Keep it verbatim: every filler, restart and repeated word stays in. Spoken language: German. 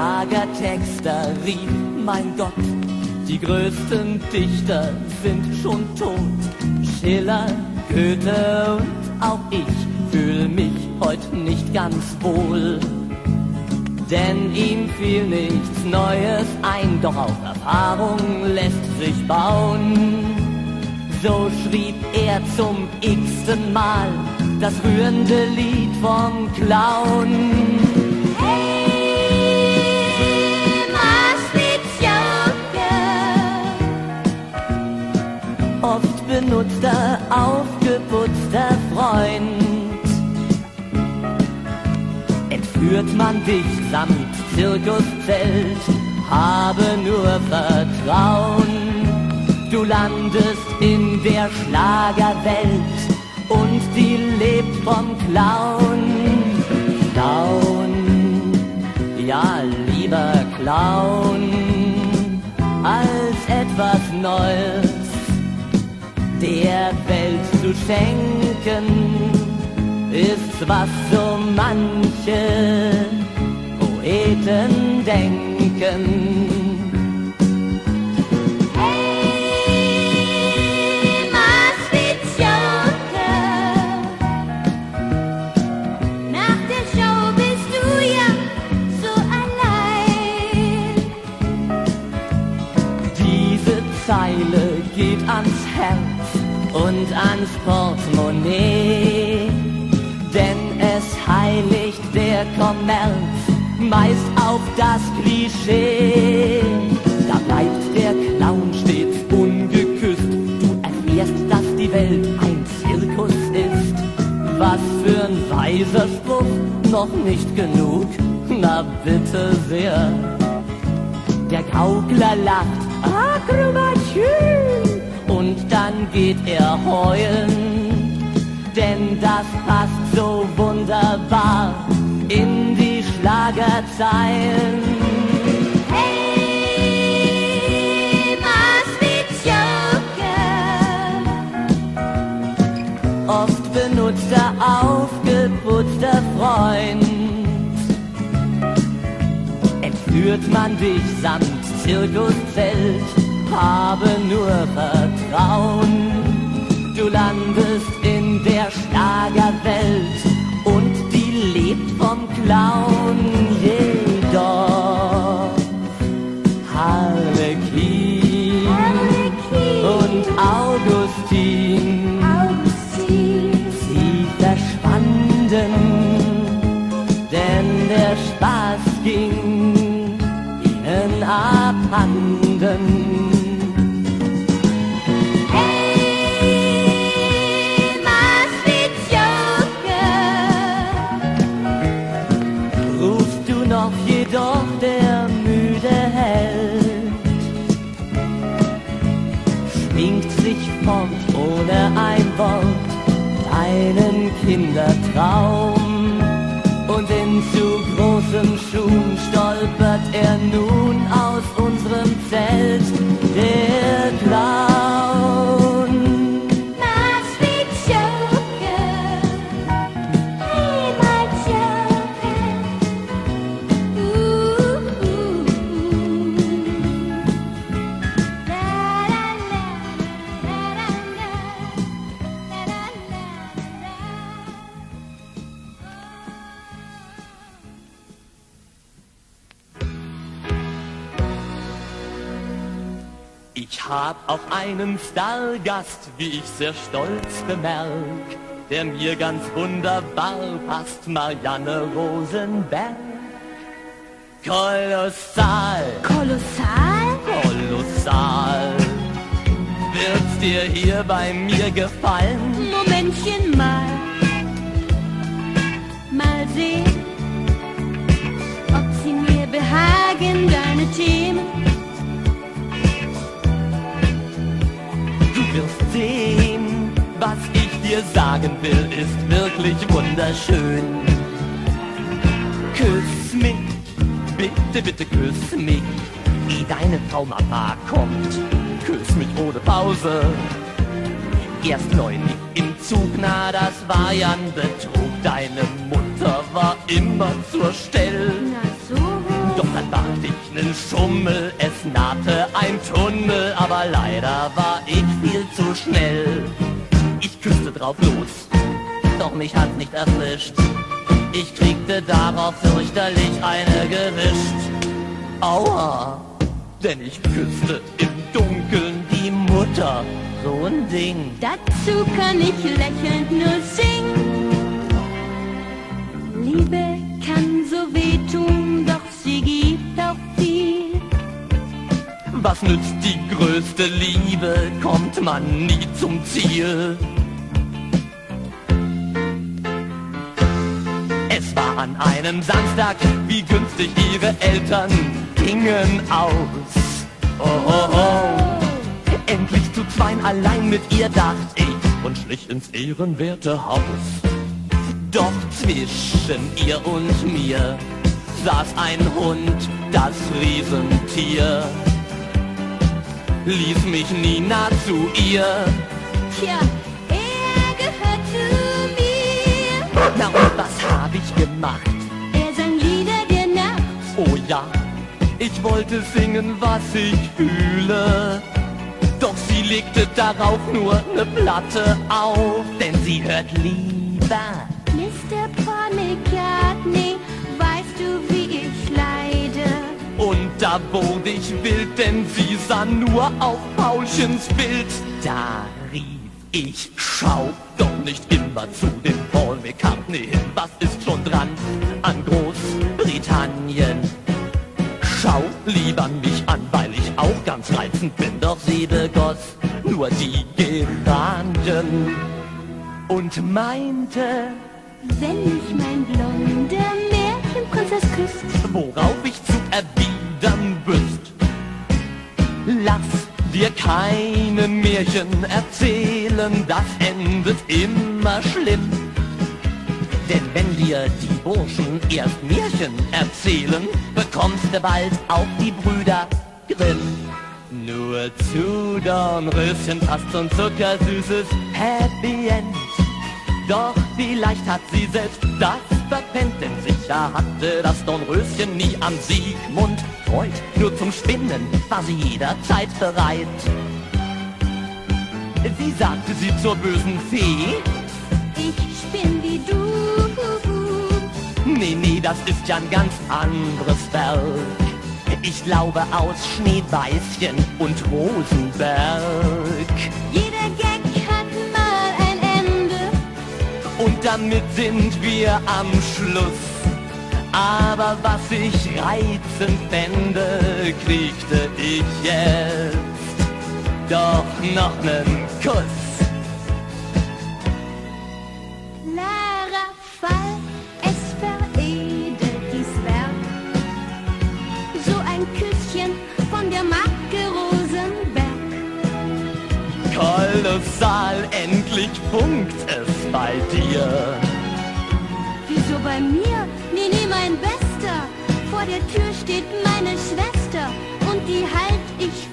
Schlagertexter rief, mein Gott, die größten Dichter sind schon tot. Schiller, Goethe und auch ich fühl mich heut nicht ganz wohl. Denn ihm fiel nichts Neues ein, doch auf Erfahrung lässt sich bauen. So schrieb er zum x-ten Mal das rührende Lied vom Clown. Hey, Maastricht-Joker, oft benutzter, aufgeputzter Freund. Entführt man dich samt Zirkuszelt, habe nur Vertrauen. Du landest in der Schlagerwelt und die lebt vom Clown. Clown, ja lieber Clown, als etwas Neues der Welt zu schenken, ist was so manche Poeten denken. Zeile geht ans Herz und ans Portemonnaie, denn es heiligt der Kommerz meist auf das Klischee. Da bleibt der Clown stets ungeküsst, du erfährst, dass die Welt ein Zirkus ist. Was für ein weiser Spruch, noch nicht genug, na bitte sehr. Der Gaukler lacht, Akrobatschön, und dann geht er heulen, denn das passt so wunderbar in die Schlagerzeilen. Hey, Maastricht-Joker, oft benutzter, aufgeputzter Freund. Entführt man dich samt Zirkuszelt, habe nur Vertrauen. Du landest in der Schlagerwelt und die lebt vom Clown. Jedoch Harlekin, Harlekin und Augustin, Augustin, sie verschwanden, denn der Spaß ging ihnen abhanden. hey, Maastricht-Joker, Rufst du noch jedoch der müde Held, schwingt sich fort ohne ein Wort deinen Kindertraum, und in zu großen Schuhen stolpert er nun aus unserem Zelt, der Clown. Maastricht-Joker, hey, my Joker, ooh, ooh, la la la, la la la, la la la. Ich hab auch einen Stargast, wie ich sehr stolz bemerk, der mir ganz wunderbar passt, Marianne Rosenberg. Kolossal, Kolossal? kolossal, wird's dir hier bei mir gefallen? Momentchen mal, mal sehen, ob sie mir behagen, deine Themen. Du wirst sehen, was ich dir sagen will, ist wirklich wunderschön. Küss mich, bitte, bitte küss mich, ehe deine Traumata kommt. Küss mich ohne Pause, erst neulich im Zug, na das war ja ein Betrug. Deine Mutter war immer zur Stelle. Na so. Doch dann machte ich nen Schummel, es nahte ein Tunnel, aber leider war ich viel zu schnell. Ich küsste drauf los, doch mich hat nicht erwischt. Ich kriegte darauf fürchterlich eine gewischt. Aua, denn ich küsste im Dunkeln die Mutter, so ein Ding. Dazu kann ich lächelnd nur singen. Liebe kann so wehtun, doch sie gibt auch viel. Was nützt die größte Liebe, kommt man nie zum Ziel. Es war an einem Samstag, wie günstig ihre Eltern gingen aus. Oh, oh, oh. Endlich zu zweien allein mit ihr, dacht ich, und schlich ins ehrenwerte Haus. Doch zwischen ihr und mir saß ein Hund, das Riesentier. Ließ mich nie nah zu ihr. Tja, er gehört zu mir. Na und was hab ich gemacht? Er sang Lieder der Nacht. Oh ja, ich wollte singen, was ich fühle. Doch sie legte darauf nur ne Platte auf, denn sie hört lieber Mister Paul McCartney, weißt du, wie ich leide? Und da wurde ich wild, denn sie sah nur auf Paulchens Bild. Da rief ich, schau doch nicht immer zu dem Paul McCartney hin. Was ist schon dran an Großbritannien? Schau lieber mich an, weil ich auch ganz reizend bin. Doch sie begoss nur die Geranien und meinte, wenn mich mein blonder Märchenprinzess küsst, worauf ich zu erwidern wüsst. Lass dir keine Märchen erzählen, das endet immer schlimm. Denn wenn dir die Burschen erst Märchen erzählen, bekommst du bald auch die Brüder Grimm. Nur zu Dornröschen passt so ein zuckersüßes Happy End. Doch vielleicht hat sie selbst das verpennt, denn sicher hatte das Dornröschen nie an Sigmund Freud. Nur zum Spinnen war sie jederzeit bereit. Sie sagte sie zur bösen Fee, ich spinn wie du. nee, nee, das ist ja ein ganz anderes Werk. Ich glaube aus Schneeweißchen und Rosenberg. Jeder Gag hat mal ein Ende. Und damit sind wir am Schluss. Aber was ich reizend fände, kriegte ich jetzt doch noch nen Kuss. Lara Fall, es veredelt dies Werk. So ein Küsschen von der Marke Rosenberg. Kolossal, endlich funkt es bei dir. Wieso bei mir? Nee, nee, mein Bester. Vor der Tür steht meine Schwester und die halt ich